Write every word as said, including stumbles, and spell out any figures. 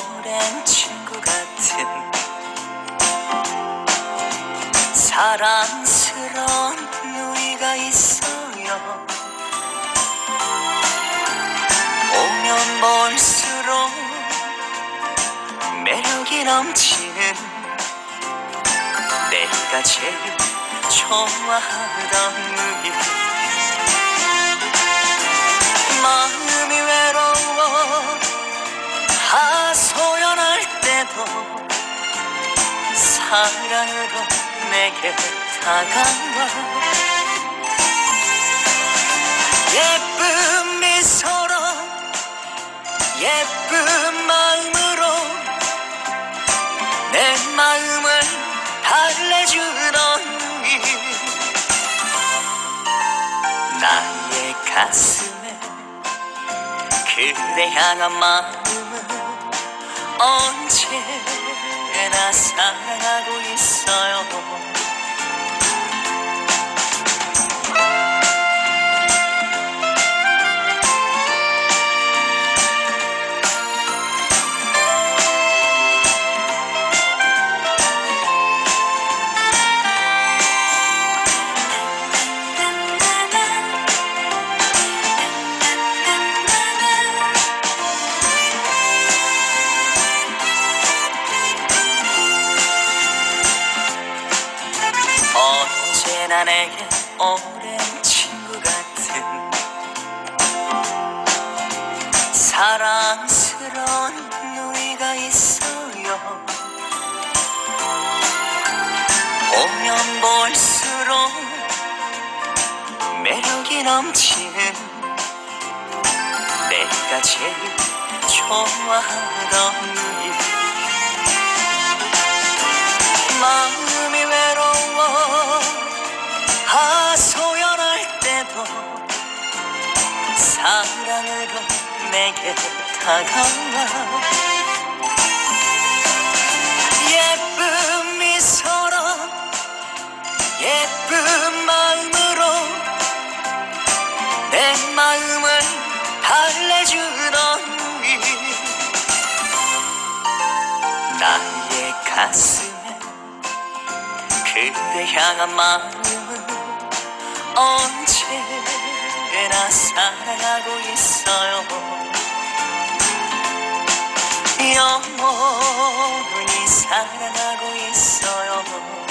오랜 친구 같은 사랑스러운 누이가 있어요. 보면 볼수록 매력이 넘치는 내가 제일 좋아하던 누이. 마음이 외로워 하소연할 때도 사랑으로 내게 다가와. 예쁜 미소로 예쁜 마음으로 내 마음을 달래주던 누이. 나의 가슴에 그대 향한 마음은 언제나 사랑하고 있어요. 언제나 내게 오랜 친구 같은 사랑스러운 누이가 있어요. 보면 볼수록 매력이 넘치는 내가 제일 좋아하던 누이. 마음이 외로워 하소연할 때도 사랑으로 내게 다가와. 예쁜 미소로 예쁜 마음으로 내 마음을 달래주던 누이. 나의 가슴에 그대 향한 마음은 언제나 사랑하고 있어요. 영원히 사랑하고 있어요.